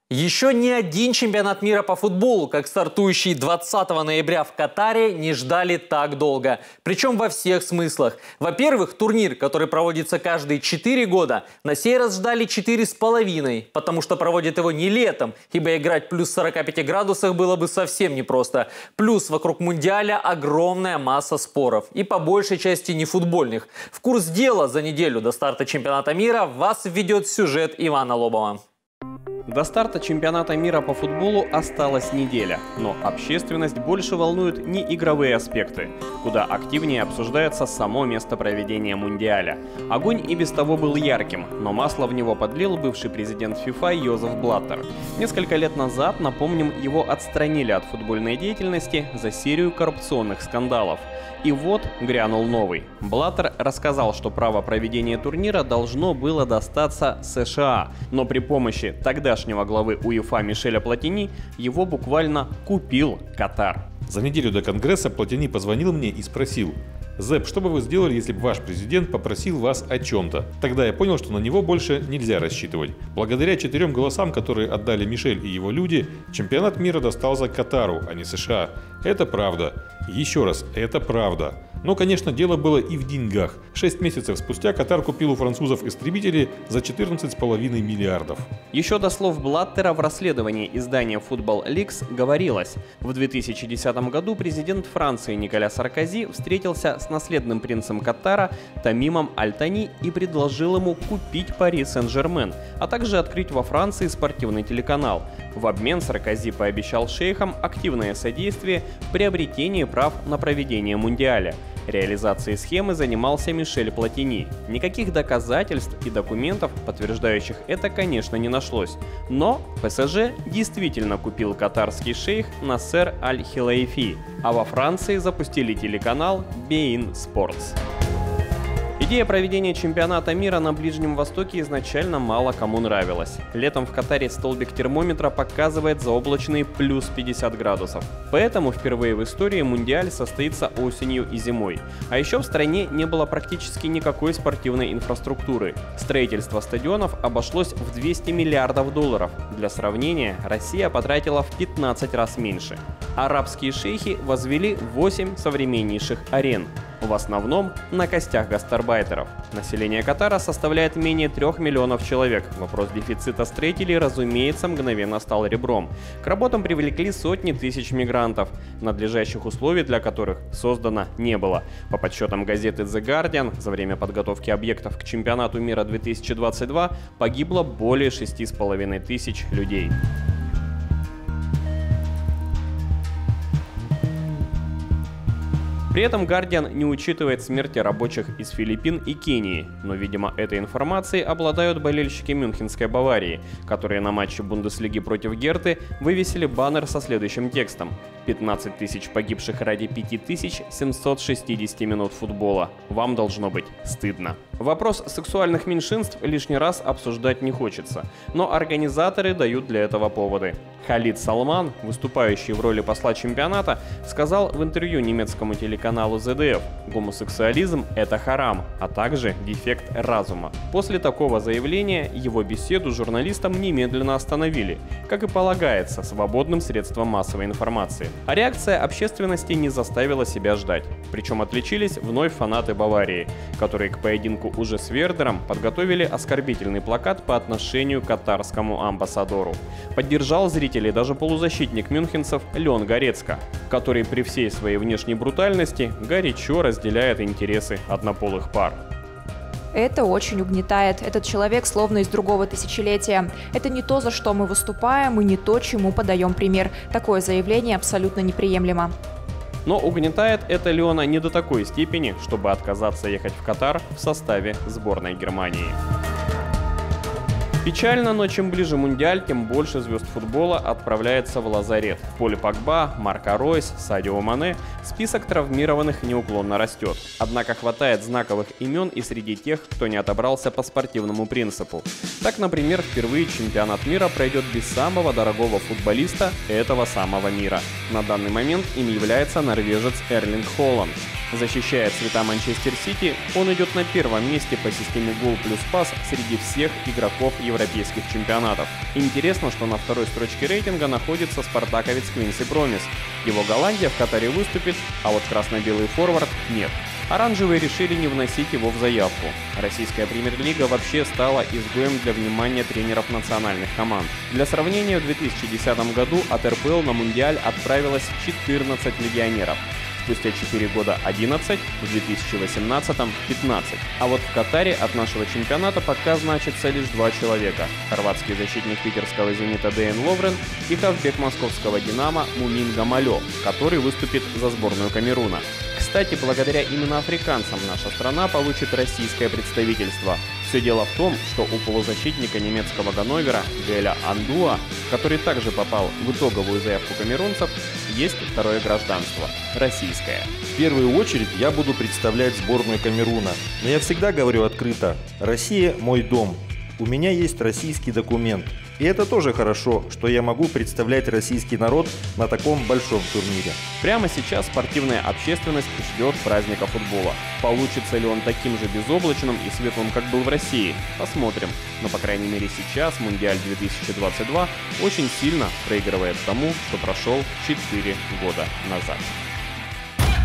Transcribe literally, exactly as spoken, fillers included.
Еще ни один чемпионат мира по футболу, как стартующий двадцатого ноября в Катаре, не ждали так долго. Причем во всех смыслах. Во-первых, турнир, который проводится каждые четыре года, на сей раз ждали четыре с половиной, потому что проводят его не летом, ибо играть плюс сорока пяти градусах было бы совсем непросто. Плюс вокруг Мундиаля огромная масса споров, и по большей части не футбольных. В курс дела за неделю до старта чемпионата мира вас введет сюжет Ивана Лобова. До старта чемпионата мира по футболу осталась неделя, но общественность больше волнуют не игровые аспекты, куда активнее обсуждается само место проведения Мундиаля. Огонь и без того был ярким, но масло в него подлил бывший президент ФИФА Йозеф Блаттер. Несколько лет назад, напомним, его отстранили от футбольной деятельности за серию коррупционных скандалов. И вот грянул новый. Блаттер рассказал, что право проведения турнира должно было достаться США, но при помощи тогдашнего главы УЕФА Мишеля Платини его буквально купил Катар. За неделю до Конгресса Платини позвонил мне и спросил: «Зэп, что бы вы сделали, если бы ваш президент попросил вас о чем-то?» Тогда я понял, что на него больше нельзя рассчитывать. Благодаря четырем голосам, которые отдали Мишель и его люди, чемпионат мира достался Катару, а не США. Это правда. Еще раз, это правда. Но, конечно, дело было и в деньгах. Шесть месяцев спустя Катар купил у французов истребители за четырнадцать с половиной миллиардов. Еще до слов Блаттера в расследовании издания Football Leaks говорилось: в две тысячи десятом году президент Франции Николя Саркози встретился с наследным принцем Катара Тамимом Аль-Тани и предложил ему купить Пари Сен-Жермен, а также открыть во Франции спортивный телеканал. В обмен Саркози пообещал шейхам активное содействие в приобретении прав на проведение Мундиаля. Реализацией схемы занимался Мишель Платини. Никаких доказательств и документов, подтверждающих это, конечно, не нашлось. Но ПСЖ действительно купил катарский шейх Насер Аль-Хилаифи, а во Франции запустили телеканал beIN Sports. Идея проведения чемпионата мира на Ближнем Востоке изначально мало кому нравилась. Летом в Катаре столбик термометра показывает заоблачные плюс пятьдесят градусов. Поэтому впервые в истории Мундиаль состоится осенью и зимой. А еще в стране не было практически никакой спортивной инфраструктуры. Строительство стадионов обошлось в двести миллиардов долларов. Для сравнения, Россия потратила в пятнадцать раз меньше. Арабские шейхи возвели восемь современнейших арен. В основном на костях гастарбайтеров. Население Катара составляет менее трех миллионов человек. Вопрос дефицита строителей, разумеется, мгновенно стал ребром. К работам привлекли сотни тысяч мигрантов, надлежащих условий для которых создано не было. По подсчетам газеты The Guardian, за время подготовки объектов к чемпионату мира две тысячи двадцать два погибло более шести с половиной тысяч людей. При этом Guardian не учитывает смерти рабочих из Филиппин и Кении, но, видимо, этой информацией обладают болельщики мюнхенской Баварии, которые на матче Бундеслиги против Герты вывесили баннер со следующим текстом: пятнадцать тысяч погибших ради пяти тысяч семисот шестидесяти минут футбола. Вам должно быть стыдно. Вопрос сексуальных меньшинств лишний раз обсуждать не хочется, но организаторы дают для этого поводы. Халид Салман, выступающий в роли посла чемпионата, сказал в интервью немецкому телеканалу зэ дэ эф: гомосексуализм – это харам, а также дефект разума. После такого заявления его беседу журналистам немедленно остановили, как и полагается свободным средством массовой информации. А реакция общественности не заставила себя ждать. Причем отличились вновь фанаты Баварии, которые к поединку уже с Вердером подготовили оскорбительный плакат по отношению к катарскому амбассадору. Поддержал зрителей даже полузащитник мюнхенцев Леон Горецко, который при всей своей внешней брутальности горячо разделяет интересы однополых пар. Это очень угнетает. Этот человек словно из другого тысячелетия. Это не то, за что мы выступаем, и не то, чему подаем пример. Такое заявление абсолютно неприемлемо. Но угнетает это Леона не до такой степени, чтобы отказаться ехать в Катар в составе сборной Германии. Печально, но чем ближе Мундиаль, тем больше звезд футбола отправляется в лазарет. Поль Погба, Марко Ройс, Садио Мане. Список травмированных неуклонно растет. Однако хватает знаковых имен и среди тех, кто не отобрался по спортивному принципу. Так, например, впервые чемпионат мира пройдет без самого дорогого футболиста этого самого мира. На данный момент им является норвежец Эрлинг Холланд. Защищая цвета Манчестер Сити, он идет на первом месте по системе гол плюс пас среди всех игроков европейских чемпионатов. Интересно, что на второй строчке рейтинга находится спартаковец Квинси Промис. Его Голландия в Катаре выступит, а вот красно-белый форвард нет. Оранжевые решили не вносить его в заявку. Российская премьер-лига вообще стала изгоем для внимания тренеров национальных команд. Для сравнения, в две тысячи десятом году от эр пэ эл на Мундиаль отправилось четырнадцать легионеров. Спустя четыре года одиннадцать, в две тысячи восемнадцатом пятнадцать. А вот в Катаре от нашего чемпионата пока значится лишь два человека. Хорватский защитник питерского «Зенита» Деян Ловрен и хавбек московского «Динамо» Мумин Гамалё, который выступит за сборную Камеруна. Кстати, благодаря именно африканцам наша страна получит российское представительство. Все дело в том, что у полузащитника немецкого Ганновера Гаэля Андуа, который также попал в итоговую заявку камерунцев, есть второе гражданство – российское. В первую очередь я буду представлять сборную Камеруна. Но я всегда говорю открыто: Россия – мой дом. У меня есть российский документ. И это тоже хорошо, что я могу представлять российский народ на таком большом турнире. Прямо сейчас спортивная общественность ждет праздника футбола. Получится ли он таким же безоблачным и светлым, как был в России? Посмотрим. Но, по крайней мере, сейчас Мундиаль две тысячи двадцать два очень сильно проигрывает тому, что прошел четыре года назад.